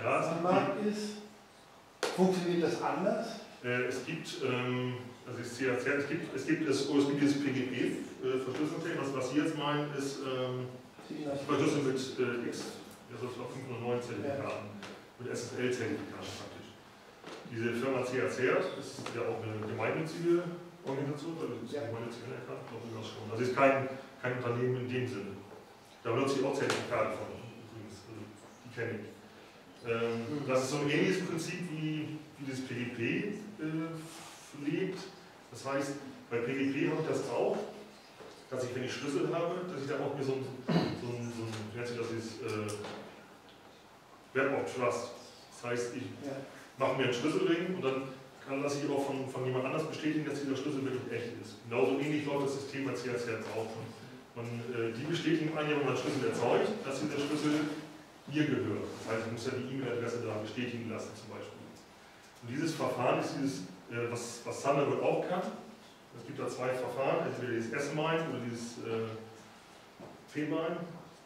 am Markt ist? Funktioniert das anders? Es gibt, also ich sehe es gibt dieses PGP-Verschlüsselung, was Sie jetzt meinen, ist Verschlüsselung mit X, also 509 Zertifikaten, mit SSL-Zertifikaten praktisch. Diese Firma CACERT ist ja auch eine gemeinnützige Organisation, also ist gemeinnützig anerkannt, glaube ich schon. Also ist kein Unternehmen in dem Sinne. Da benutze ich auch Zertifikate von übrigens, also die kenne ich. Das ist so ein ähnliches Prinzip wie das PGP lebt. Das heißt, bei PGP habe ich das auch, dass ich, wenn ich Schlüssel habe, dass ich dann auch mir so ein wie nennt sich das, Web of Trust. Das heißt, ich mache mir einen Schlüsselring und dann lasse ich auch von jemand anders bestätigen, dass dieser Schlüssel wirklich echt ist. Genauso ähnlich läuft das System bei CACERT auch. Die bestätigen einen, wenn man einen Schlüssel erzeugt, dass dieser Schlüssel mir gehört. Das heißt, ich muss ja die E-Mail-Adresse da bestätigen lassen zum Beispiel. Und dieses Verfahren ist was Thunderbird auch kann. Es gibt da zwei Verfahren, entweder dieses S-MIME oder dieses P-MIME.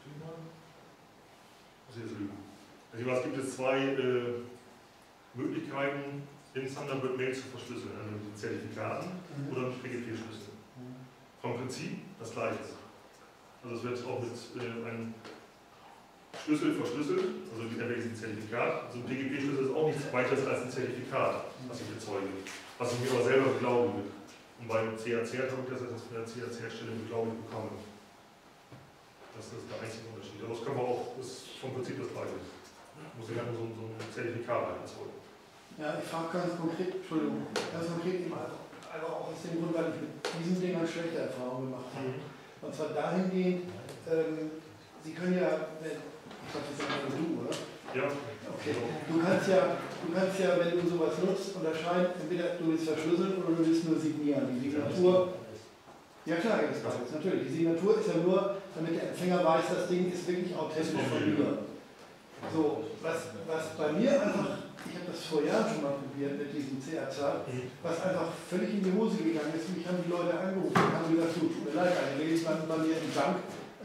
Also es gibt jetzt zwei Möglichkeiten, in Thunderbird Mail zu verschlüsseln, also mit Zertifikaten oder mit PGP-Schlüsseln. Vom Prinzip das gleiche. Also es wird auch mit einem Schlüssel verschlüsselt, also entweder ein Zertifikat. Also ein PGP-Schlüssel ist auch nichts weiteres als ein Zertifikat, was ich bezeuge, was ich mir aber selber beglaubigen will. Und beim CACERT habe ich das von der CACERT-Stelle beglaubigt bekommen. Das ist der einzige Unterschied. Aber das können wir auch, das ist vom Prinzip das gleiche. Muss ich dann so ein Zertifikat erzeugen. Ja, ich frage ganz konkret eben einfach auch aus dem Grund, weil ich mit diesen Dingern schlechte Erfahrungen gemacht habe. Und zwar dahingehend, Sie können ja, ich glaube, das ist ja du, oder? Ja. Okay. Du kannst ja, wenn du sowas nutzt, unterscheiden, entweder du willst verschlüsseln oder du willst nur signieren. Die Signatur, ja klar, das ist natürlich. Die Signatur ist ja nur, damit der Empfänger weiß, das Ding ist wirklich authentisch von mir. So, was bei mir einfach, ich habe das vor Jahren schon mal probiert mit diesem CACERT, was einfach völlig in die Hose gegangen ist. Mich haben die Leute angerufen und haben gesagt, du, tut mir leid, eine lese ich bei mir im Junk,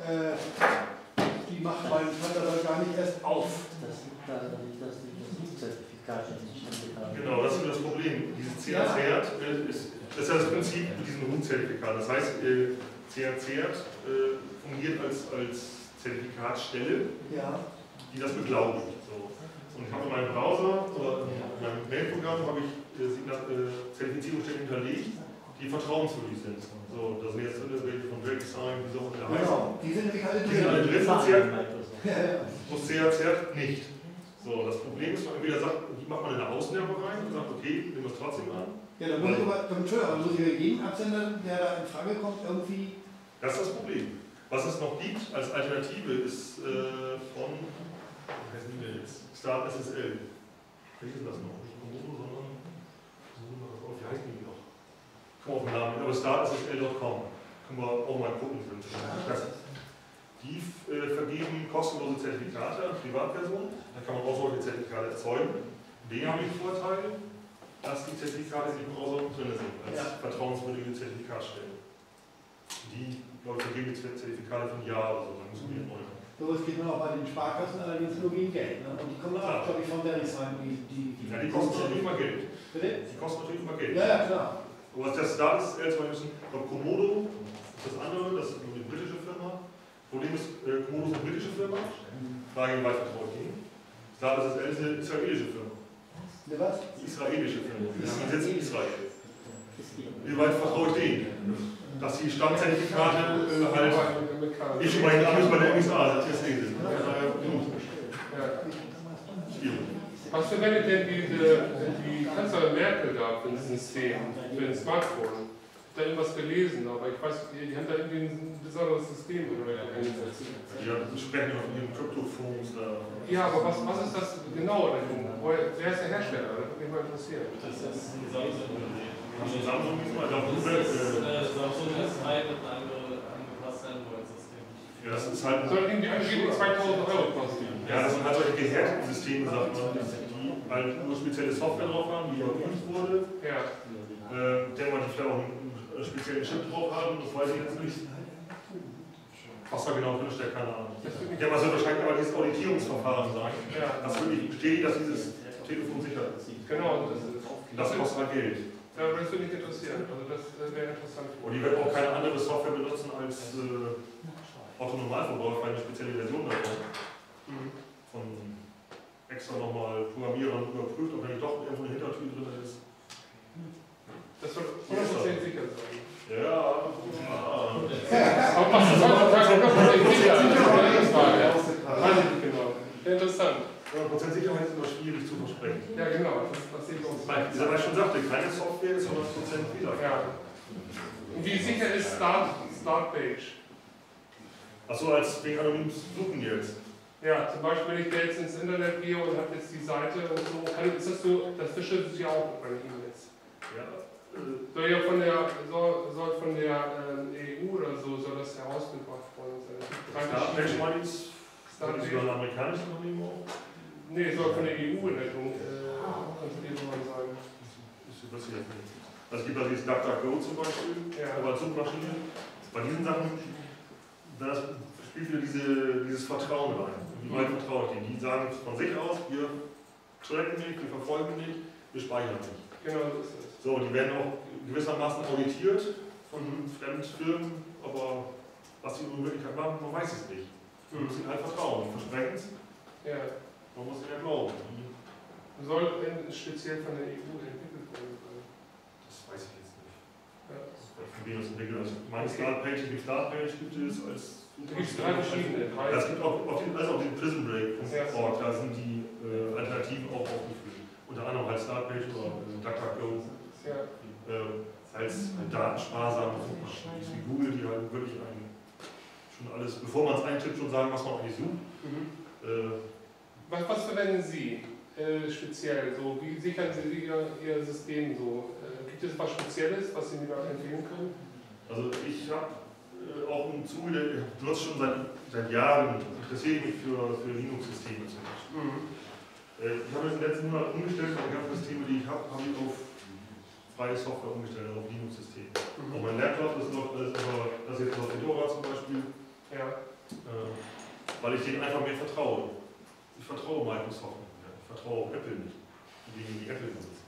die macht meinen Thunderbird gar nicht erst auf. Das liegt daran, dass die Zertifikate nicht haben. Genau, das ist das Problem. Dieses CACERT ist ja das Prinzip mit diesem Root-Zertifikat. Das heißt, CACERT fungiert als Zertifikatsstelle, die das beglaubigt. So. Und ich habe in meinem Browser oder in meinem Mail-Programm habe ich Zertifizierungsstellen hinterlegt, die vertrauenswürdig sind. So, da sind jetzt welche von DrakeSign, wie so und der heißt. Genau, die sind nämlich alle drin. Muss CACERT nicht. So, das Problem ist, man entweder sagt, die macht man in eine Ausnahme rein und sagt, okay, nehmen wir es trotzdem an. Ja, dann muss ich jeden Absender, der da in Frage kommt, irgendwie. Das ist das Problem. Was es noch gibt als Alternative ist von, wie heißen die jetzt? Start SSL. Welches ist das noch? Nicht Komodo, sondern, wie heißen die noch? Ich komme auf den Namen, aber startssl.com. Können wir auch mal gucken. Die vergeben kostenlose Zertifikate an Privatpersonen. Da kann man auch solche Zertifikate erzeugen. Den haben die Vorteil, dass die Zertifikate in dem Browser drin sind, als vertrauenswürdige Zertifikatstellen. Die, glaube ich, vergeben die Zertifikate für ein Jahr oder so, dann müssen wir neu. Sowas geht nur auch bei den Sparkassen, allerdings nur gegen Geld. Ne? Und die kommen auch, glaube ich, von VeriSign. Die kosten natürlich immer Geld. Bitte? Die kosten natürlich immer Geld. Ja, klar. Aber was das da ist, müssen, Komodo ist das andere, das ist eine britische Firma. Problem ist, Komodo ist eine britische Firma. Frage, wie weit vertraut Ihnen? Start SSL ist eine israelische Firma. Eine was? Die israelische Firma. Die haben Sitz in Israel. Wie weit vertraut denen? Dass die Standzertifikate halt. Ich meine, ich muss bei der MSA, das ist lesen. Was verwendet denn die Kanzlerin Merkel da für ein System, für ein Smartphone? Ich habe da irgendwas gelesen, aber ich weiß, die haben da irgendwie ein besonderes System eingesetzt. Ja, die sprechen von ihren Kryptophones da. Ja, aber was ist das genau? Wer ist der Hersteller? Das würde mich mal interessieren. Das ist Samsung. Samsung ist mal da. Samsung S3 mit einem angepassten Android-System. Ja, das ist halt. Soll irgendwie angeblich 2000 € kosten. Ja, das sind halt solche gehärteten Systeme, sagt man, die halt nur spezielle Software drauf haben, die überprüft wurde. Ja. Der man vielleicht auch einen speziellen Chip drauf haben, das weiß ich jetzt nicht. Was da genau drin steckt, keine Ahnung. Ja, aber es wird wahrscheinlich aber dieses Auditierungsverfahren sein. Ja. Das würde ich bestätigen, dass dieses Telefon sicher ist. Genau, das ist. Das kostet halt Geld. Ja, aber das würde mich interessieren. Also das wäre interessant. Und die wird auch keine andere Software benutzen als Autonormalverbraucher, eine spezielle Version davon. Von extra nochmal Programmierern überprüft, ob da nicht doch irgendwo eine Hintertür drin ist. Das soll 100% sicher sein. Ja. Aber was ist heutzutage 100% sicher? Das ist eine Frage. Weiß ich nicht genau. Interessant. 100% Sicherheit ist immer schwierig zu versprechen. Ja, genau. Das sehe ich auch. Weil ich schon sagte, keine Software ist 100% fehlerfrei. Ja. Und wie sicher ist Startpage? Achso, als wegen anonymes Suchen jetzt. Ja, zum Beispiel, wenn ich da jetzt ins Internet gehe und habe jetzt die Seite und so, ist das so, das verschlüsselt sich auch bei E-Mails. Ja. Soll ja von der EU oder so, soll das herausgebracht worden sein. Startpage meinst du? Ist das ein amerikanisches Unternehmen auch? Nee, soll von der EU-Rettung kontrolliert worden sein. Also es gibt also dieses DuckDuckGo zum Beispiel, aber als Suchmaschine. Bei diesen Sachen, da spielt wieder dieses Vertrauen rein. Wie weit vertraue ich denen? Die sagen von sich aus, wir tracken nicht, wir verfolgen nicht, wir speichern nicht. Genau, das ist es. So, die werden auch gewissermaßen auditiert von Fremdfirmen, aber was die in Wirklichkeit machen, man weiß es nicht. Man muss ihnen halt vertrauen, die versprechen es, Ja. man muss ihnen ja glauben. Soll speziell von der EU entwickelt worden sein? Das weiß ich jetzt nicht. Ja. Von wem das entwickelt ist. Meine Startpage, die Startpage gibt es als. Da gibt es 3 verschiedene. Es gibt auch auf den prisonbreak.org, da sind die Alternativen auch aufgeführt. Unter anderem halt Startpage oder DuckDuckGo. Ja. Als datensparsame Suchmaschine. Wie Google, die halt wirklich schon alles, bevor man es eintippt, schon sagen, was man eigentlich sucht. Was verwenden Sie speziell? So, wie sichern Sie Ihr System so? Gibt es was Spezielles, was Sie mir da empfehlen können? Also ich habe auch ein Tool, ich benutze schon seit Jahren, interessiere ich mich für Linux-Systeme zum Beispiel. Ich habe in den letzten Monaten umgestellt, meine ganzen Systeme, die ich habe ich auf freie Software umgestellt, also auf Linux-Systeme. Auf mein Laptop, das läuft alles über, das jetzt auf Fedora zum Beispiel, weil ich denen einfach mehr vertraue. Ich vertraue Microsoft nicht mehr, ich vertraue Apple nicht, diejenigen, die Apple besitzen.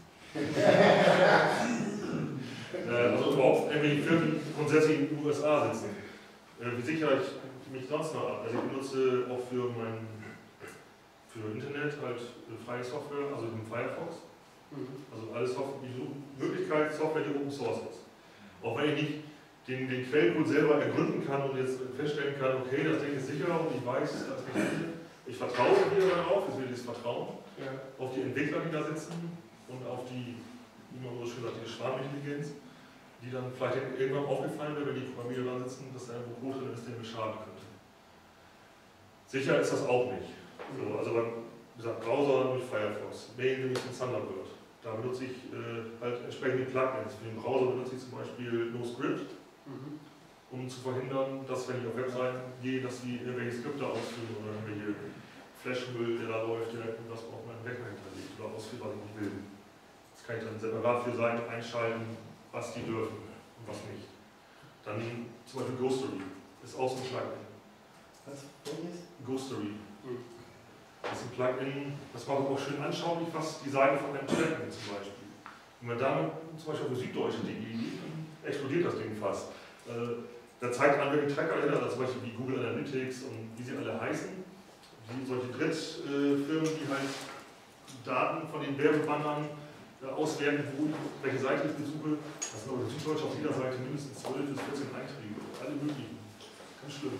Also überhaupt irgendwelche Firmen, die grundsätzlich in den USA sitzen. Wie sichere ich mich sonst noch ab? Also ich benutze auch für Internet halt freie Software, also den Firefox. Also alles Möglichkeit Software, die Open Source ist. Auch wenn ich nicht den Quellcode selber ergründen kann und jetzt feststellen kann, okay, das Ding ist sicher und ich weiß, das ist nicht sicher. Ich vertraue wieder darauf, es will dieses Vertrauen, auf die Entwickler, die da sitzen und auf die, wie man so schön sagt, die Schwarmintelligenz, die dann vielleicht irgendwann aufgefallen wird, wenn die Programmierer da sitzen, dass da ein Code drin ist, der mir schaden könnte. Sicher ist das auch nicht. So, also beim Browser durch Firefox, Mail nämlich in Thunderbird. Da benutze ich halt entsprechende Plugins. Für den Browser benutze ich zum Beispiel NoScript, um zu verhindern, dass wenn ich auf Webseiten gehe, dass die irgendwelche Skripte ausführen oder irgendwelche Flashmüll, der da läuft, der irgendwas auf meinem Rechner hinterlegt oder ausführt, was ich nicht will. Das kann ich dann separat für Seiten einschalten, was die dürfen und was nicht. Dann zum Beispiel Ghostery ist auch so ein Plugin. Was? Welches? Ghostery. Das ist ein Plugin, das macht auch schön anschaulich, was die Seiten von einem tracken zum Beispiel. Und wenn damit zum Beispiel auf Süddeutsche.de geht, dann explodiert das Ding fast. Da zeigt an, welche Tracker dahinter, zum Beispiel wie Google Analytics und wie sie alle heißen. Wie solche Drittfirmen, die halt Daten von den Werbebannern auswerten, welche Seite ich besuche. Das sind auf Süddeutsche auf jeder Seite mindestens 12 bis 14 Einträge. Alle möglichen. Ganz schlimm.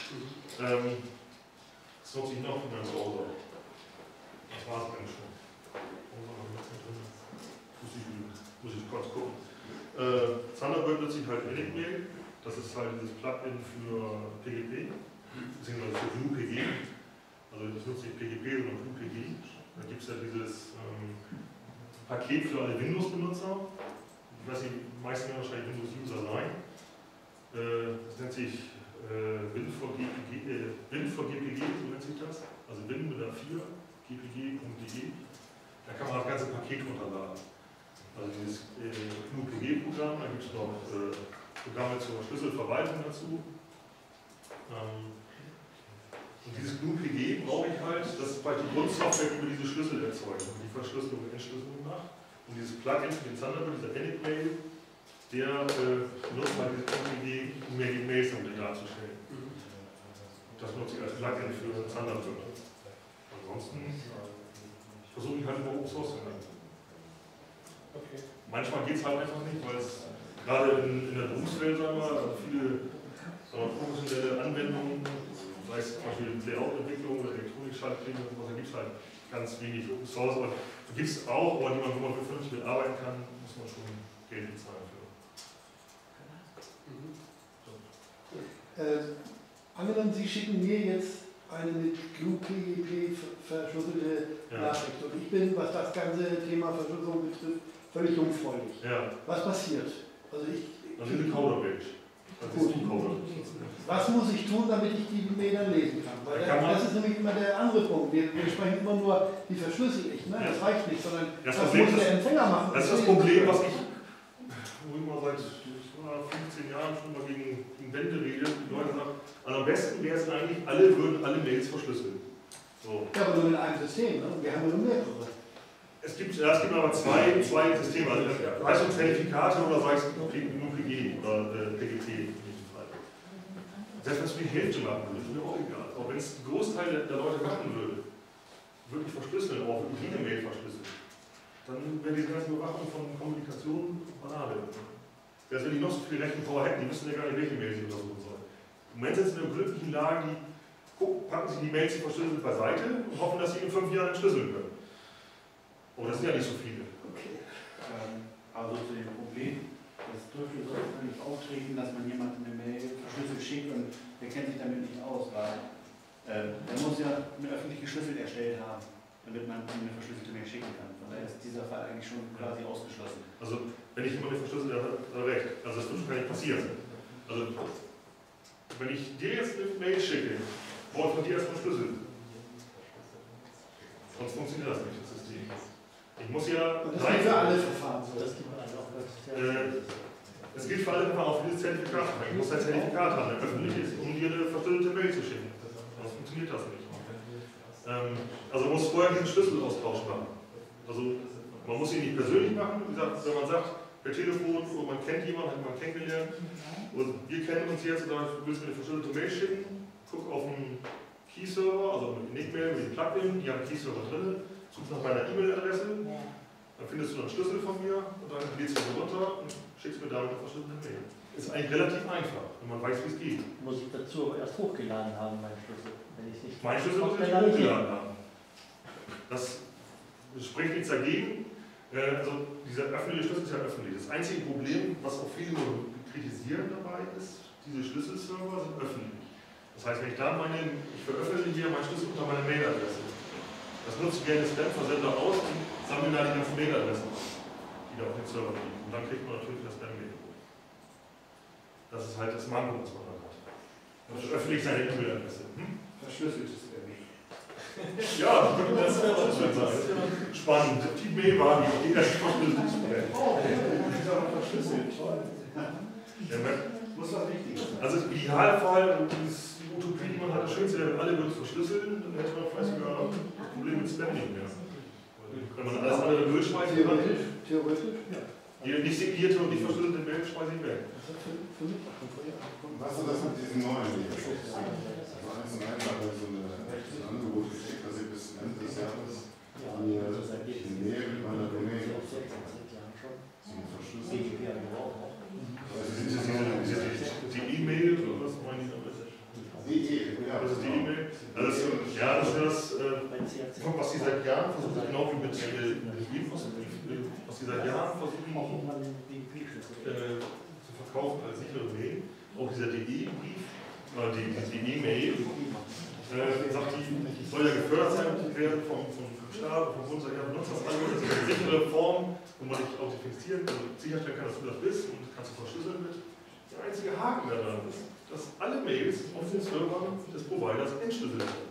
Das nutze ich noch in meinem Browser. Das war es eigentlich schon. Muss ich kurz gucken. Thunderbird nutze ich halt Enigmail. Das ist halt dieses Plugin für PGP, beziehungsweise für GnuPG. Also das nutze ich PGP, sondern GnuPG. Da gibt es ja dieses Paket für alle Windows-Benutzer. Ich weiß nicht, die meisten werden wahrscheinlich Windows-User sein. Das nennt sich Win4GPG, so nennt sich das. Also Win mit der 4, gpg.de. Da kann man das ganze Paket runterladen. Also dieses GnuPG-Programm, da gibt es noch Programme zur Schlüsselverwaltung dazu. Und dieses GNU-PG brauche ich halt, das ist bei die Grundsoftware über diese Schlüssel erzeugt, die Verschlüsselung und Entschlüsselung macht. Und dieses Plugin für den Thunderbird, dieser Enigmail, der nutzt halt dieses GNU-PG, um mir die Mails damit darzustellen. Das nutze ich als Plugin für Thunderbird. Ansonsten versuche ich halt über Open Source zu machen. Okay. Manchmal geht es halt einfach nicht, weil es gerade in der Berufswelt, sagen wir mal, also viele professionelle Anwendungen, sei es zum Beispiel Layout-Entwicklung oder Elektronik-Schaltpläne und sowas, da gibt es halt ganz wenig Open Source. Aber da gibt es auch, aber wo man vernünftig mitarbeiten kann, muss man schon Geld bezahlen für. Angenommen, Sie schicken mir jetzt eine mit GNU-PGP verschlüsselte Nachricht und ich bin, was das ganze Thema Verschlüsselung betrifft, völlig jungfräulich. Ja. Was passiert? Also diese Coder-Page. Gut. Was muss ich tun, damit ich die Mail dann lesen kann? Weil das ist nämlich immer der andere Punkt. Wir sprechen immer nur, die verschlüssel ich. Ne? Das reicht nicht, sondern das muss der Empfänger machen. Das ist das Problem, was ich, wo ich mal seit 15 Jahren schon mal gegen Wände rede. Die Leute sagen, am besten wäre es eigentlich, alle würden alle Mails verschlüsseln. So. Ja, aber nur in einem System. Ne? Wir haben ja nur mehrere. Es gibt aber zwei Systeme, also sei es Zertifikate oder sei es GNU-PG oder PGP in diesem Fall. Selbst wenn es die Hälfte machen würde, ist mir auch egal. Auch wenn es ein Großteil der Leute machen würde, wirklich verschlüsseln, auch wirklich jede Mail verschlüsseln, dann wäre diese ganze Überwachung von Kommunikation Banane. Selbst wenn die noch so viel Rechenpower hätten, die wissen ja gar nicht, welche Mails sie untersuchen sollen. Im Moment sind sie in einer glücklichen Lage, die packen sich die Mails, die verschlüsselt beiseite und hoffen, dass sie in 5 Jahren entschlüsseln können. Oh, das sind ja nicht so viele. Okay. Also zu dem Problem, das dürfte so nicht auftreten, dass man jemandem eine Mail verschlüsselt schickt und der kennt sich damit nicht aus, weil der muss ja eine öffentliche Schlüssel erstellt haben, damit man ihm eine verschlüsselte Mail schicken kann. Von daher ist dieser Fall eigentlich schon quasi ausgeschlossen. Also, wenn ich jemanden verschlüsselt habe, hat er recht. Also, das wird schon gar nicht passieren. Also, wenn ich dir jetzt eine Mail schicke, brauche ich von dir erstmal Schlüssel. Sonst funktioniert das nicht, das System. Ich muss ja. Und das gilt für alle Verfahren so. Es gilt für alle Verfahren, auch für dieses Zertifikat. Ich muss ein Zertifikat haben, ein öffentliches, um dir eine verschlüsselte Mail zu schicken. Sonst funktioniert das nicht. Also man muss vorher diesen Schlüsselaustausch machen. Also man muss ihn nicht persönlich machen. Wie gesagt, wenn man sagt, per Telefon, oder man kennt jemanden, hat man kennengelernt, und wir kennen uns jetzt, und du willst mir eine verschlüsselte Mail schicken, guck auf den Key-Server, also mit Enigmail, mit dem Plugin, die haben einen Key-Server drin, suchst nach meiner E-Mail-Adresse, dann findest du einen Schlüssel von mir und dann lädst du ihn runter und schickst mir damit eine verschlüsselte Mail. Ist eigentlich relativ einfach, wenn man weiß, wie es geht. Muss ich dazu aber erst hochgeladen haben, meinen Schlüssel. Wenn ich nicht Mein Schlüssel muss ich nicht hochgeladen haben. Das spricht nichts dagegen. Also dieser öffentliche Schlüssel ist ja öffentlich. Das einzige Problem, was auch viele kritisieren dabei ist, diese Schlüsselserver sind öffentlich. Das heißt, wenn ich da ich veröffentliche hier meinen Schlüssel unter meiner Mailadresse. Das nutze ich gerne Spam-Versender aus und sammle da die ganzen Mailadressen, die da auf dem Server liegen. Und dann kriegt man natürlich das Spam-Mail. Das ist halt das Manko, was man dann hat. Man öffentlich seine E-Mail-Adresse. Verschlüsseltes Spam. Ja, das ist verschlüsselt sein. Spannend. Die Mail war die erste verschlüsselte Spam. Oh, das ist aber verschlüsselt. Muss was Wichtiges sein. Also im Idealfall, und die Utopie, die man hat, das Schönste wäre, wenn alle würden es verschlüsseln, dann hätte man vielleicht sogar das Problem mit Spam nicht mehr. Wenn man alles andere Müll schmeißen kann. Theoretisch, ja. Die nicht signierte und nicht verschlüsselte Mail schmeiße ich weg. Das hat für mich auch schon vorher angekommen. Was ist das mit diesen neuen Lieferschutz? Also einfach so ein Angebot geschickt, dass ich bis Ende des Jahres mir die Mail mit meiner Domain zum Verschlüsseln. Die E-Mail, oder was meinen die damit? Das ist die E-Mail. Also ja, das ist das, was sie seit Jahren versuchen, genau wie mit was sie seit Jahren versuchen zu verkaufen als sichere Mail. Auch dieser DE-Brief, die E-Mail, sagt die, soll ja gefördert sein werden vom Staat, vom Bund, ja, benutzt das alle, das ist eine sichere Form, wo man dich authentifizieren kann, sicherstellen kann, dass du das bist und kannst du verschlüsseln mit. Der einzige Haken daran ist, dass alle Mails auf den Servern des Providers entschlüsselt werden.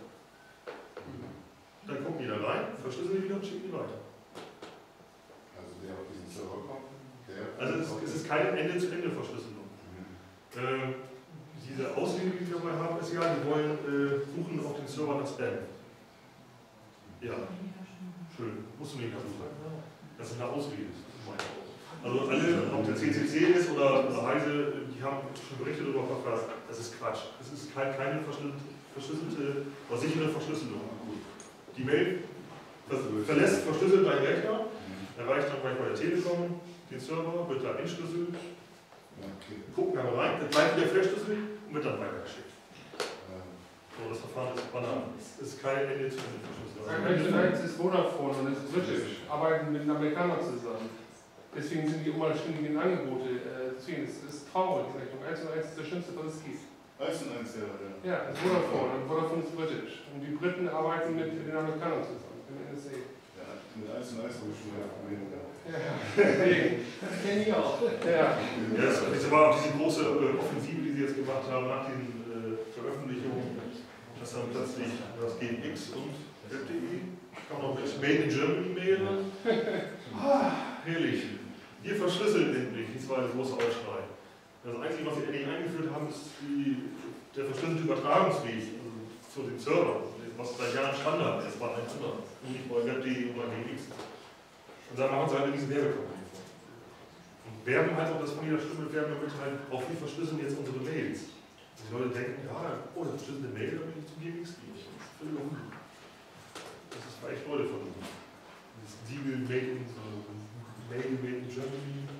Dann gucken die da rein, verschlüsseln die wieder und schicken die weiter. Also der auf diesen Server kommt, Also es ist keine Ende-zu-Ende-Verschlüsselung. Die diese Ausrede, die Sie dabei haben, ist ja, die wollen suchen auf den Server nach Spam. Ja, schön, musst du nicht dazu sagen. Das ist eine Ausrede, also alle, ob der CCC ist oder Heise, die haben schon berichtet darüber, das ist Quatsch. Es ist keine verschlüsselte oder sichere Verschlüsselung. Die Mail verlässt verschlüsselt deinen Rechner, erreicht dann gleich bei der Telekom den Server, wird dann entschlüsselt, guckt dann rein, dann bleibt wieder verschlüsselt und wird dann weitergeschickt. So, das Verfahren ist banal. Es ist kein Ende zu Ende Verschlüsselung. 1&1 ist Vodafone und ist britisch, arbeiten mit den Amerikanern zusammen. Deswegen sind die unständigen Angebote, deswegen ist es traurig, die Rechnung. 1&1 ist das Schlimmste, was es gibt. 1&1, ja. Ja, das ist Vodafone und Vodafone ist britisch. Und die Briten arbeiten mit den Amerikanern zusammen, mit dem NSA. Ja, mit 1&1 habe ich schon mal Probleme gehabt. Ja, deswegen. Das kenne ich auch. Ja. Das war auch diese große Offensive, die Sie jetzt gemacht haben nach den Veröffentlichungen, dass dann plötzlich das GMX und Web.de kam noch mit Made in Germany Mail. Herrlich. Wir verschlüsseln endlich, die zweite große Aufschrei. Das Einzige, was Sie endlich eingeführt haben, ist der verschlüsselte Übertragungsweg zu den Servern, was seit Jahren Standard ist, war ein anderer. Nicht bei Web.de oder GMX. Und dann machen sie halt diese Werbekampagne vor. Und werben halt auch das von jeder Stimme, werben damit halt, auch wir verschlüsseln jetzt unsere Mails. Und die Leute denken, ja, oh, das verschlüsselte Mail, da bin ich zum GMX gehen. Das ist völlig ungut. Das ist bei echt Leute von uns. Das Siegel Made in Germany.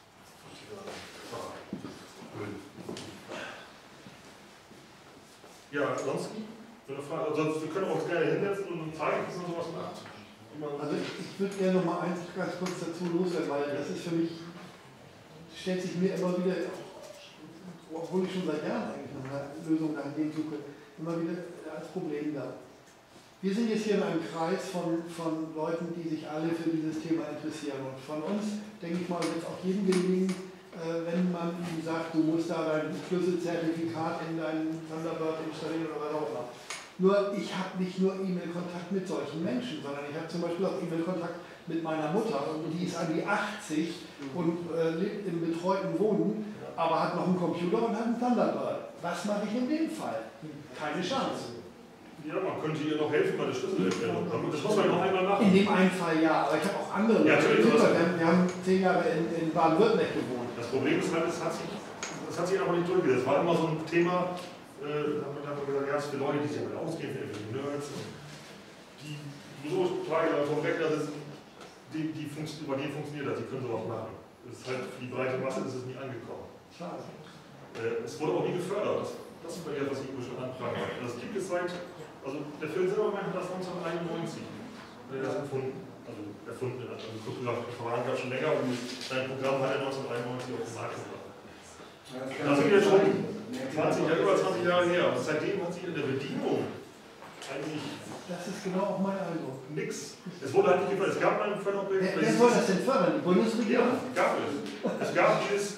Ja, ansonsten, sonst wir können auch gerne hinsetzen und zeigen, dass man sowas macht. Also ich würde gerne noch mal eins ganz kurz dazu loswerden, weil das ist für mich, stellt sich mir immer wieder, obwohl ich schon seit Jahren eigentlich nach einer Lösung dahingehend suche, immer wieder als Problem da. Wir sind jetzt hier in einem Kreis von Leuten, die sich alle für dieses Thema interessieren. Und von uns, denke ich mal, wird es auch jedem gelingen, wenn man ihm sagt, du musst da dein Schlüsselzertifikat in deinen Thunderbird installieren oder was auch immer. Nur ich habe nicht nur E-Mail-Kontakt mit solchen Menschen, sondern ich habe zum Beispiel auch E-Mail-Kontakt mit meiner Mutter und die ist an die 80 und lebt im betreuten Wohnen, aber hat noch einen Computer und hat einen Thunderbird. Was mache ich in dem Fall? Keine Chance. Ja, man könnte ihr noch helfen bei der Schlüsselerstellung. Das muss man noch einmal machen. In dem einen Fall ja, aber ich habe auch andere Ja, Leute. natürlich. Wir haben 10 Jahre in Baden-Württemberg gewohnt. Das Problem ist halt, das hat sich aber nicht durchgesetzt. Das war immer so ein Thema, da haben wir gesagt, ja, es ist für Leute, die sich damit ausgehen, für die Nerds, die so Teile vom Rechner sitzen, über die funktioniert das, die können sowas machen. Das ist halt für die breite Masse ist es nie angekommen. Schade. Es wurde auch nie gefördert. Das ist ja, was ich schon anfangen habe. Das gibt es seit, also der Phil Zimmermann hat das 1991 das erfunden. Also erfunden hat. Also Kryptographie gab schon länger und sein Programm hat er 1991 auf den Markt gebracht. Das sind jetzt schon 20, über 20 Jahre her. Und seitdem hat sich in der Bedienung eigentlich Das ist genau auch mein Eindruck. nichts. Es wurde halt nicht gefördert. Es gab mal ein Förderprojekt. Wer soll das denn fördern? Die Bundesregierung? Ja, gab es. Es gab dieses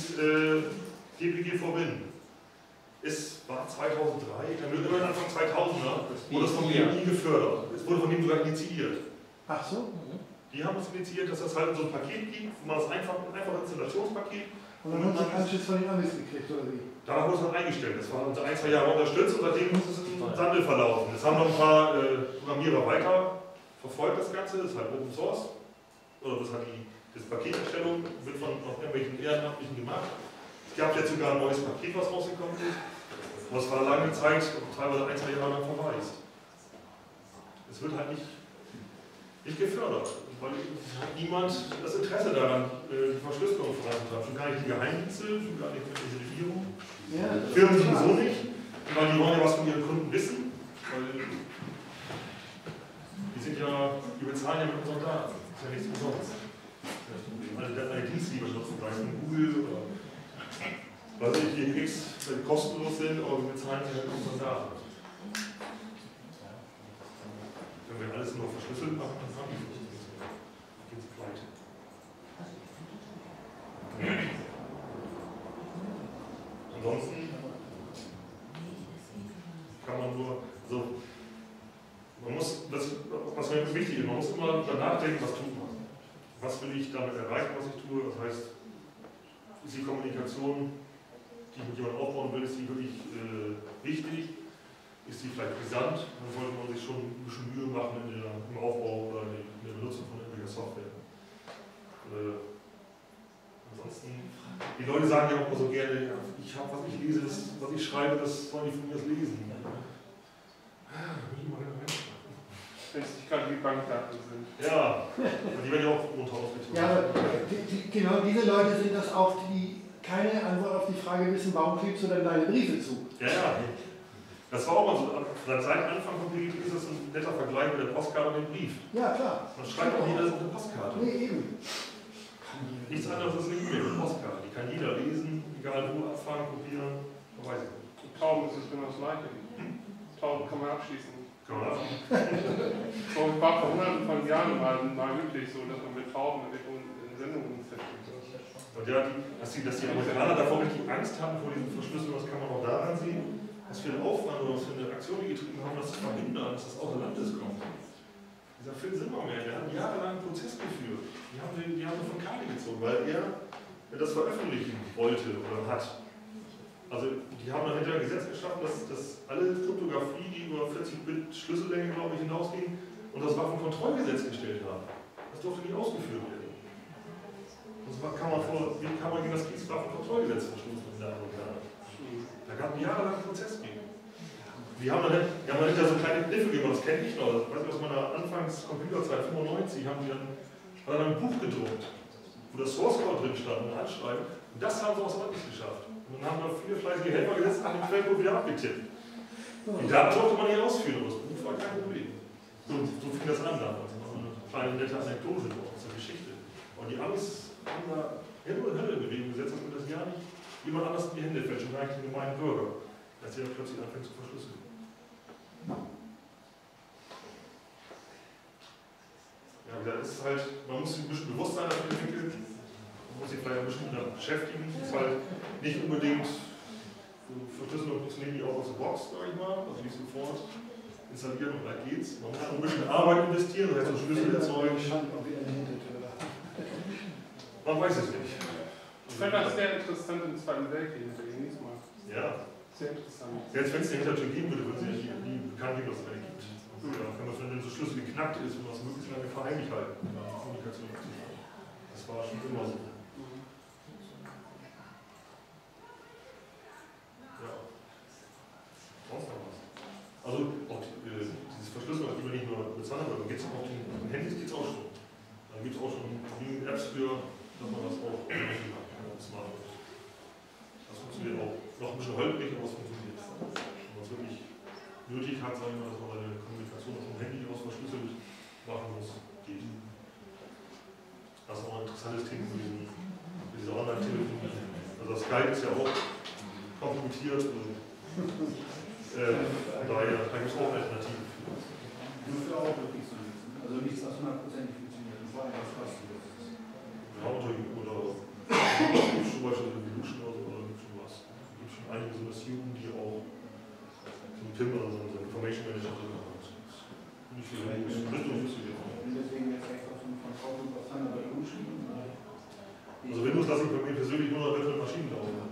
GPG for Win. Es war 2003, dann wird immer Anfang 2000er, wurde das von BMI gefördert. Es wurde von dem sogar initiiert. Ach so? Die haben es initiiert, dass es halt so ein Paket gibt, wo man das einfach Installationspaket. Und dann haben sie einen Anschluss von den Amis gekriegt, oder wie? Danach wurde es dann eingestellt. Das war unter 1, 2 Jahre unterstützt und seitdem muss es im Sande verlaufen. Jetzt haben noch ein paar Programmierer weiter verfolgt das Ganze, das ist halt Open Source. Oder das hat das Paketerstellung, wird von irgendwelchen Ehrenamtlichen gemacht. Es gab jetzt sogar ein neues Paket, was rausgekommen ist. Aber es war lange Zeit, teilweise 1, 2 Jahre lang verwaist. Es wird halt nicht gefördert, weil niemand das Interesse daran, die Verschlüsselung voranzutreiben. Schon gar nicht die Geheimdienste, schon gar nicht die Regierung. Ja, Firmen sowieso nicht, weil die wollen ja was von ihren Kunden wissen. Weil die bezahlen ja mit unseren Daten. Das ist ja nichts umsonst. Alle Dienste, die wir nutzen, sei es Google oder was ich hier X kostenlos sind, aber wir bezahlen sie halt mit unseren Daten. Wenn wir alles nur verschlüsselt machen, dann haben wir es. Dann geht es pleite. Ansonsten kann man nur, also man muss, was mir wichtig ist, man muss immer danach denken, was tut man. Was will ich damit erreichen, was ich tue? Das heißt, ist die Kommunikation die ich mit jemandem aufbauen will, ist die wirklich wichtig? Ist die vielleicht brisant? Dann sollte man sich schon ein bisschen Mühe machen im Aufbau oder in der Benutzung von irgendwelcher Software. Ansonsten, die Leute sagen ja auch immer so gerne, ja, ich habe, was ich lese, was ich schreibe, das sollen die von mir das lesen. Wenn es nicht gerade die Bankdaten sind. Ja, die werden ja auch unter ausgezogen. Ja, aber genau diese Leute sind das auch, die keine Antwort auf die Frage wissen, warum klebst du denn deine Briefe zu? Ja. Das war auch mal so, seit Anfang von PGP ist das ein netter Vergleich mit der Postkarte und dem Brief. Ja, klar. Man schreibt auch nicht alles auf eine Postkarte. Nee, eben. Nichts anderes ist eine E-Mail, eine Postkarte. Die kann jeder lesen, egal wo, abfahren, kopieren, man weiß es nicht. Die Tauben ist es genau das Gleiche. Tauben kann man abschließen. Kann man abfahren. So, es war vor hunderten von Jahren mal wirklich so, dass man mit Tauben in Sendungen zerstört. Und ja, dass die Amerikaner davor richtig Angst hatten vor diesen Verschlüsselungen, das kann man auch daran sehen, was für einen Aufwand oder was für eine Aktion die getrieben haben, das zu verhindern, dass das außer Landes kommt. Dieser Phil Zimmermann, der hat jahrelang einen Prozess geführt. Die haben von Kali gezogen, weil er das veröffentlichen wollte oder hat. Also die haben dann hinterher ein Gesetz geschaffen, dass alle Kryptographie, die über 40-Bit Schlüssellänge, glaube ich, hinausging, und das Waffenkontrollgesetz gestellt haben. Das durfte nicht ausgeführt werden. Wie kann man gegen das Kriegswaffenkontrollgesetz verstoßen in der Amerikaner? Da gab es jahrelang einen Prozess gegen. Die haben dann hinterher so kleine Kniffe gegeben, das kenne ich noch. Das weiß ich aus meiner Anfangs-Computerzeit, 95, hat dann ein Buch gedruckt, wo das Source Code drin stand, ein Anschreiben. Und das haben sie aus Land nicht geschafft. Und dann haben da viele fleißige Helfer gesetzt, nach dem Quellcode wieder abgetippt. Die Daten durfte man nicht ausführen, aber das Buch war kein Problem. So fing das an damals. Das war eine kleine nette Anekdote aus der Geschichte. Und die Amis haben da Himmel und Hölle in Bewegung gesetzt, dass man das ja nicht jemand anders in die Hände fällt, schon gar nicht den gemeinen Bürger, als der plötzlich anfängt zu verschlüsseln. Ja, das ist halt, man muss sich ein bisschen bewusst sein dafür entwickeln, man muss sich vielleicht ein bisschen damit beschäftigen. Es ist halt nicht unbedingt Verschlüsselung funktioniert nicht auch aus der Box, sag ich mal, also nicht sofort installieren und gleich geht's. Man muss schon ein bisschen Arbeit investieren, das heißt so Schlüssel erzeugen. Man weiß es nicht. Ich fand das sehr interessant im Zweiten Weltkrieg hinter Ihnen diesmal. Ja. Sehr interessant. Selbst wenn es eine Hintertür geben würde, würden sie nie bekannt geben, dass es eine gibt. Ja, wenn man so Schlüssel geknackt ist, wenn man es möglichst lange verheimlich halten, wenn man die Kommunikation aktiv hat. Das war schon immer so. Ja. Sonst noch was. Also auch dieses Verschlüsselung, das gibt man nicht nur mit Thunderbird, gibt es auch den Handys, gibt es auch schon. Da gibt es auch schon genügend Apps für, dass man das auch Smartphone. Das funktioniert auch noch ein bisschen holprig, aber es funktioniert. Wenn man es wirklich nötig hat, sagen wir, dass man eine Kommunikation vom Handy aus verschlüsselt machen muss, geht. Das ist auch ein interessantes Thema für diese Online-Telefonie. Also das Skype ist ja auch kompromittiert. Daher gibt es auch Alternativen. Dürfte auch wirklich so nutzen. Also nichts, was 100% funktioniert. Das war etwas kostenlos. Ja, oder zum Beispiel Evolution oder so, oder gibt schon was. Es gibt schon einige so Missionen, die auch so ein PIM, also so ein Information Manager drin haben. Nicht viel Und deswegen jetzt extra von Outlook auf Thunderbird umschrieben. Also Windows lasse ich bei mir persönlich nur noch virtuelle Maschinen laufen.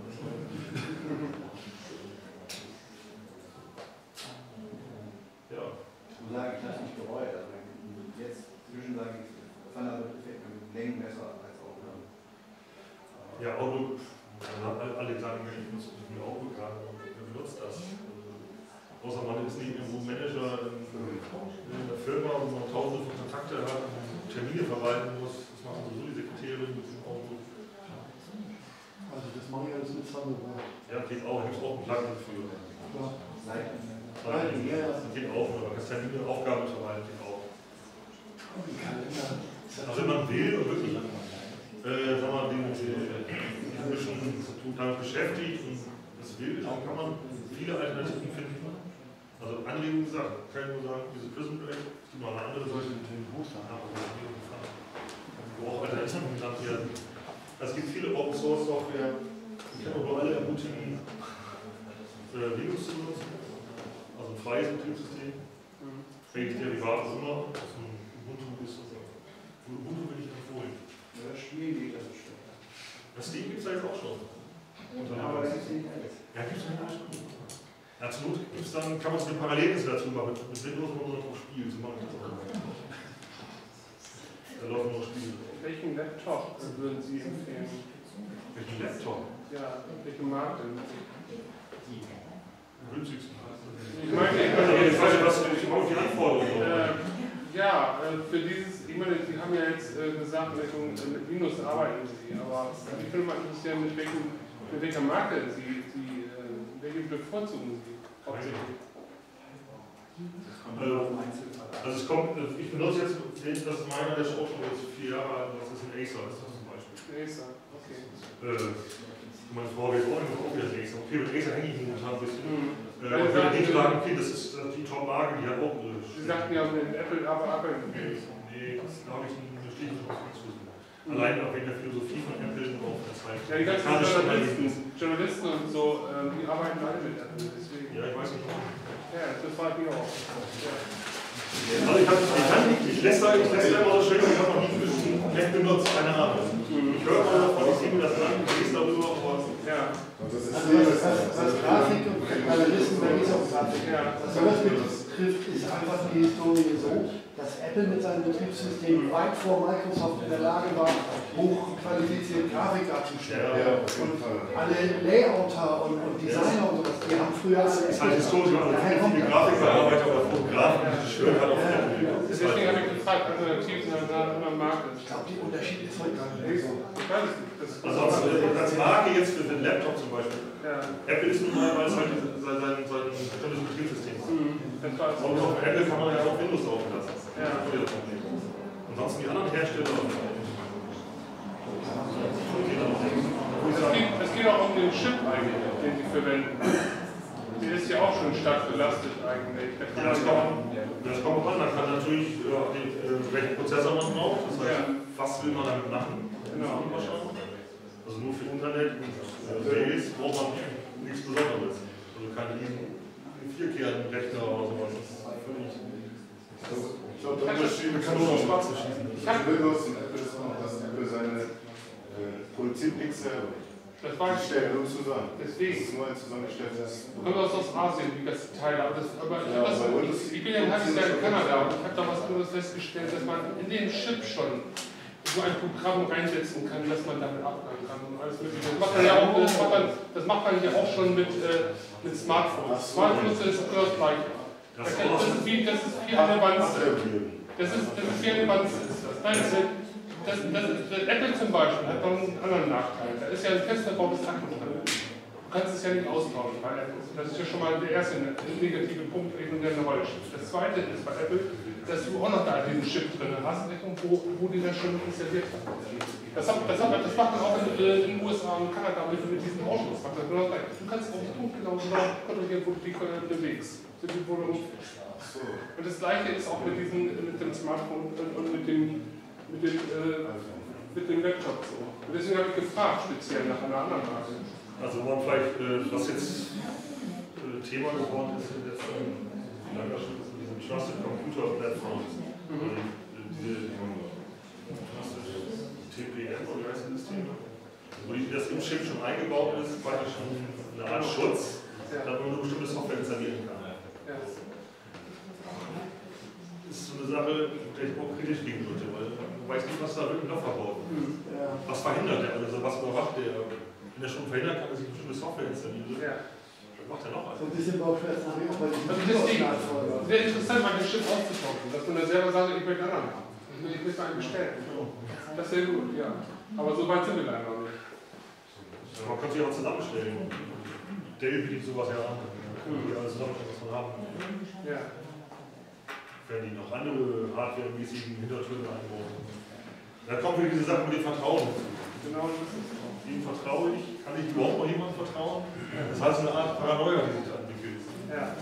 Ja. So sage ich das nicht bereut. Also jetzt zwischen sage ich, Thunderbird gefällt mir Längen besser als Outlook. Ja, Outlook, alle sagen, ich benutze Outlook gerade, wer benutzt das? Außer man ist nicht irgendwo Manager in der Firma, wo man tausende von Kontakte hat und Termine verwalten muss. Das machen sowieso die Sekretärin mit dem Outlook. Also das mache ich alles mit Thunderbird. Ja, geht auch, da gibt es auch ein Plugin für. Seiten. Geht auch, oder kannst Termine, Aufgaben verwalten, geht auch. Also wenn man will und wirklich sagen wir mal, ein bisschen damit beschäftigt und das will, dann kann man viele Alternativen finden. Also Anregungen gesagt, kann ich nur sagen, diese Prism Break, die mal eine andere Seite mit dem Hochstand haben, wo auch Alternativen genannt werden. Es gibt viele Open Source Software, ich kann aber alle ermutigen, Linux zu benutzen, also ein freies Betriebssystem, welches Derivat auch immer, ob es ein Ubuntu ist oder Ubuntu will ich empfohlen. Ja, das Spiel geht also schlechter. Das Steam gibt es ja jetzt auch schon. Aber da gibt es nicht dann, kann man so eine Parallelinstallation machen, mit Windows und noch Spiel, so mache ich das auch. Da laufen noch Spiele. Welchen Laptop würden Sie empfehlen? Welchen Laptop? Ja, welche Marke? Günstigsten. Ich meine, Ich weiß nicht, was die Anforderungen ja, für dieses, ich meine, Sie haben ja jetzt gesagt, mit Windows arbeiten Sie, aber mich würde mal interessieren, mit welcher Marke welche bevorzugen Sie hauptsächlich? Also es kommt, ich benutze jetzt, das ist meiner, der ist auch schon jetzt 4 Jahre alt, das ist ein Acer, ist das zum Beispiel. Acer, okay. Meine Frau wird auch wieder Acer. Okay, mit Acer hänge ich momentan ein bisschen. Weil wenn die sagen, okay, das ist die Top-Marke, die hat auch Sie sagten ja mit Apple, aber nee, da habe ich eine Stichung zu. Allein auch wegen der Philosophie von Apple auf der Zeit. Ja, die ganzen Journalisten und so, die arbeiten alle mit Apple, deswegen. Ja, ich weiß nicht warum. Ja, das fragt mich auch. Ja. Also ich lässt da immer so schön, ich habe noch nie Mac benutzt, keine Ahnung. Ich höre mal davon, ich sehe mir das an, ich lese darüber, aber Ja. Also was Grafik und Parallelisten, da geht es auch Grafik. Was sowas betrifft, ist einfach die Historie so, dass Apple mit seinem Betriebssystem weit vor Microsoft in der Lage war, hochqualifizierte Grafik darzustellen. Und alle Layouter und Designer und sowas, die haben früher alle... es ist halt historisch, viele Grafikbearbeiter oder Fotografen, die schön halt auf Apple. Deswegen habe ich gefragt, alternativ zu einer Marke. Ich glaube, der Unterschied ist heute gar nicht so. Ich weiß es nicht. Also als Marke jetzt für den Laptop zum Beispiel. Ja. Apple ist nun mal, weil es halt sein bestimmtes Betriebssystem ist. Das war es. Und auf Apple kann man ja auch Windows laufen lassen. Ja. Ansonsten die anderen Hersteller. Es geht auch um den Chip eigentlich, den Sie verwenden. Der ist ja auch schon stark belastet eigentlich. Da kann Das kommt an, man kann natürlich welchen Prozessor man braucht. Das heißt, was will man damit machen? Genau. Also nur für Internet und Mails braucht man nichts Besonderes. Also kein 4-Kern-Rechner oder sowas. Das ist völlig. Ich glaube, der Unterschied kann nur auf Schwarze schießen. zwischen Windows und Apple ist noch, dass Apple seine produziert nichts selber. Das war Die stellen nur zusammen. deswegen. Das ist nur ein zusammengestelltes. Kommt aus Asien, die ganzen Teile. Aber ich bin ja ein halbes Jahr in Kanada und ich habe da was anderes festgestellt, dass man in den Chip schon so ein Programm reinsetzen kann, dass man damit abfangen kann und alles mögliche. Das macht man ja auch, das macht man ja auch schon mit Smartphones. Smartphones ist genau das Gleiche. Das ist wie eine Wanze. Das ist wie eine Wanze. Apple zum Beispiel hat noch einen anderen Nachteil. Da ist ja ein fest verbautes Akku drin. Du kannst es ja nicht austauschen bei Apple. Das ist ja schon mal der erste negative Punkt, der eine Rolle spielt. Das zweite ist bei Apple, dass du auch noch da diesen Chip drin hast, wo die das schon installiert hat. Das macht man auch in den USA und Kanada mit diesem Ausschluss. Du kannst auch punktgenau kontrollieren, wo du dich bewegst. Und das gleiche ist auch mit dem Smartphone und mit dem Laptop so. Und deswegen habe ich gefragt, speziell nach einer anderen Marke. Also man vielleicht, was jetzt Thema geworden ist in letzter diese Trusted Computer Platform. Diese TPM, oder wie heißt das Thema? Wo das im Chip schon eingebaut ist, praktisch eine Art Schutz, dass man nur bestimmte Software installieren kann. Ja. Das ist so eine Sache, der ich auch kritisch gegen würde, weil man weiß nicht, was da wirklich noch verbaut ist. Was verhindert der? Also was überwacht der? Wenn er schon verhindert, kann er sich bestimmte Software installieren. Ja. Was macht er noch? So ein bisschen Bauchschmerzen habe ich auch bei Also deswegen, sehr interessant, mal den Chip auszutauschen, dass man da selber sagt, ich möchte einen anderen haben. Ich möchte einen bestellen. Das ist sehr gut, ja. Aber so weit sind wir leider noch nicht. Ja, man kann sich auch zusammenstellen. Dell bietet sowas ja an. Die alles zusammenstellen, was man haben. Ja. Wenn die noch andere hardwaremäßigen Hintertüren einbauen. Da kommt wieder diese Sache mit dem Vertrauen. Genau das ist es. Wem vertraue ich? Kann ich überhaupt noch jemandem vertrauen? Das heißt eine Art Paranoia, die sich da entwickelt. Ja.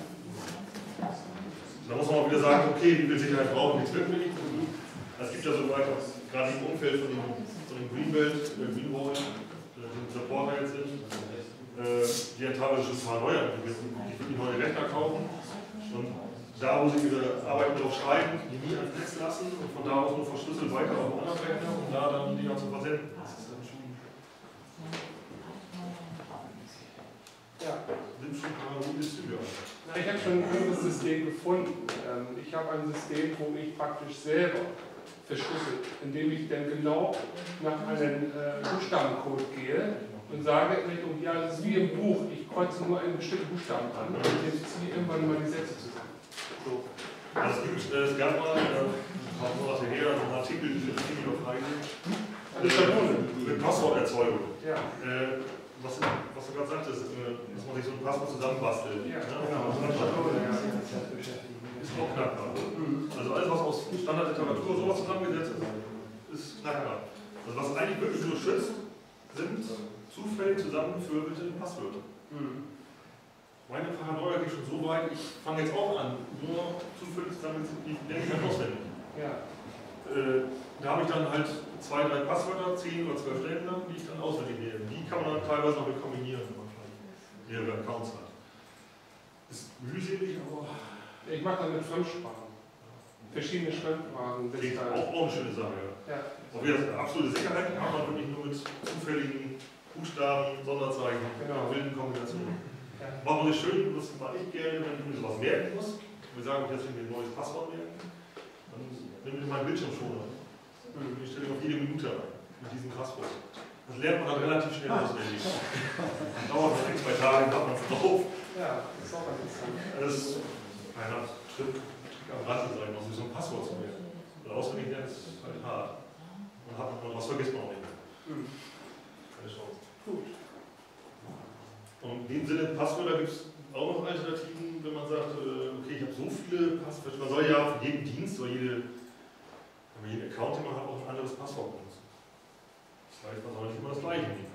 Da muss man auch wieder sagen, okay, die will Sicherheit brauchen, nichts wird mir nicht. Es gibt ja so weiter, gerade im Umfeld von dem Greenbelt, Greenwall, die Supporter jetzt sind, die haben teilweise schon Paranoia entwickelt, die wirklich neue Rechner kaufen und da, wo sie ihre Arbeit drauf schreiben, die nie ans Netz lassen und von da aus nur verschlüsselt weiter auf einen anderen Rechner und da dann die ganze versenden. Das ist dann schon. Ja. 5 schon parallele Züge. Ich habe schon ein anderes System gefunden. Ich habe ein System, wo ich praktisch selber verschlüssel, indem ich dann genau nach einem Buchstabencode gehe und sage, ja, das ist wie im Buch, ich kreuze nur einen bestimmten Buchstaben an und jetzt ziehe ich irgendwann mal die Sätze zusammen. So. Es gab mal, ein paar Monate her, einen Artikel, den Artikel auf mit Passworterzeugung. Ja. Was du gerade sagtest, dass man sich so ein Passwort zusammenbastelt. Ja, genau. Ist auch knackbar. Also alles, was aus Standardliteratur sowas zusammengesetzt ist knackbar. Also was eigentlich wirklich nur schützt, sind zufällig zusammengewürfelte Passwörter. Meine Paranoia geht schon so weit, ich fange jetzt auch an, nur zufällig zusammengesetzt, die denke ich dann auswendig. Ja. Da habe ich dann halt 2, 3 Passwörter, 10 oder 12 Stellen lang, die ich dann auswendig nehme. Die kann man dann teilweise noch mit kombinieren, wenn man mehrere Accounts hat. Ist mühselig, aber. Ich mache dann mit Fremdsprachen. Verschiedene Fremdsprachen. Das ist auch eine schöne Sache. Ja. Ob wir das absolute Sicherheit haben, man wirklich nur mit zufälligen Buchstaben, Sonderzeichen, wilden Kombinationen. Ja. Machen wir das schön, das mache ich gerne, wenn ich mir sowas merken muss. Wir sagen, jetzt will ich mir ein neues Passwort merken. Dann nehme ich meinen Bildschirmschoner. Ich stelle auf jede Minute ein mit diesem Passwort. Das lernt man dann relativ schnell auswendig. Dauert noch 1, 2 Tage, hat man es drauf. Ja, das ist auch interessant. Das ist ein Schritt am Rande sein, noch so ein Passwort zu merken. Und auswendig lernen ist halt hart. Und was vergisst man auch nicht mehr. Keine Chance. Gut. Und in dem Sinne, Passwörter gibt es auch noch Alternativen, wenn man sagt, okay, ich habe so viele Passwörter. Man soll ja für jeden Dienst oder jeden Account, den man hat, auch ein anderes Passwort benutzen. Das heißt, man soll nicht immer das gleiche nehmen.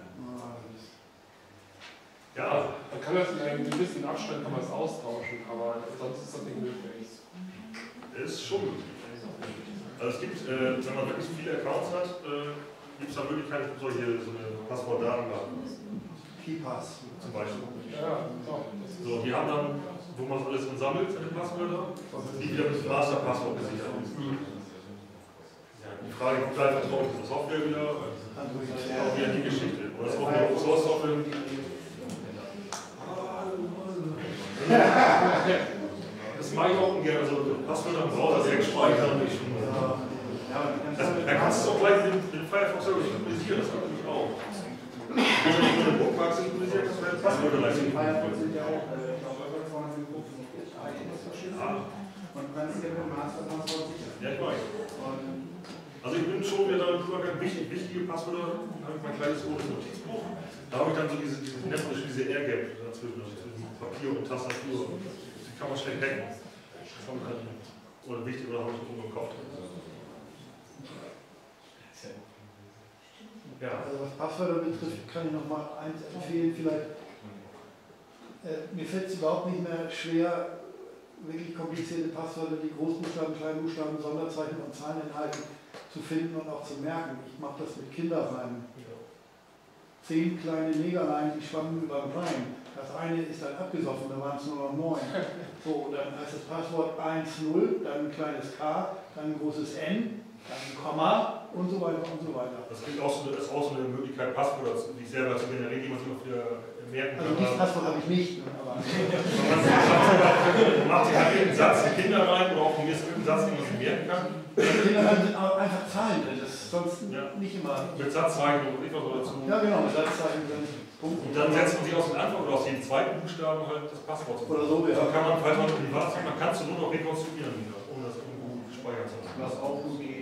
Ja. Man kann das in einem gewissen Abstand kann man es austauschen, aber sonst ist das nicht möglich. Ist schon möglich. Also es gibt, wenn man wirklich viele Accounts hat, gibt es da Möglichkeiten, so eine Passwortdatenbank. KeyPass zum Beispiel. Ja, so, die haben dann, wo man alles drin sammelt, seine Passwörter, die wieder mit dem Masterpasswort gesichert ist. Die Frage, wie bleibt vertraut diese Software wieder? Auch wieder die Geschichte. Oder ist auch eine Open Source Software? Das mache ich auch ungern. Also Passwörter im Browser direkt speichern. Da kannst du es auch gleich mit dem Firefox Service synchronisieren. Das kann ich auch. Wenn du nicht nur eine Bookmark synchronisiert, kannst du deine Passwörter leicht synchronisieren. Und du kannst dir mit dem Masterpasswort sichern. Ja, ich weiß. Also ich bin schon wieder da übergegangen, wichtige Passwörter, habe ich mein kleines rotes Notizbuch. Da habe ich dann so diese Air-Gap dazwischen, zwischen Papier und Tastatur. Die kann man schnell hacken. Oder wichtig, oder habe ich irgendwo im Kopf. Ja. Also was Passwörter betrifft, kann ich noch mal eins empfehlen, vielleicht. Mir fällt es überhaupt nicht mehr schwer, wirklich komplizierte Passwörter, die Großbuchstaben, Kleinbuchstaben, Sonderzeichen und Zahlen enthalten, zu finden und auch zu merken. Ich mache das mit Kinderreimen. 10 kleine Negerlein, die schwammen über den Rhein. Das eine ist dann abgesoffen, da waren es nur noch 9. So, dann heißt das Passwort 1,0, dann ein kleines K, dann ein großes N, dann ein Komma und so weiter und so weiter. Das ist auch so eine Möglichkeit, Passwörter, die ich selber zu generieren, die man sich auch wieder merken kann. Also dieses Passwort habe ich nicht, aber... Man macht sich halt einen Satz in Kinder rein oder auch von mir ist irgendein Satz, den man sich merken kann. Kinder sind auch einfach Zahlen drin, das ist sonst nicht immer... Mit Satzzeichen und etwas dazu. Ja genau, mit Satzzeichen sind Punkte. Und dann setzt man sich aus dem Anfang oder aus jedem zweiten Buchstaben halt das Passwort zu. Oder so, ja. Dann kann man, falls man privat ist, man kann es nur noch rekonstruieren, ohne das irgendwo gespeichert zu haben. Was auch gut geht,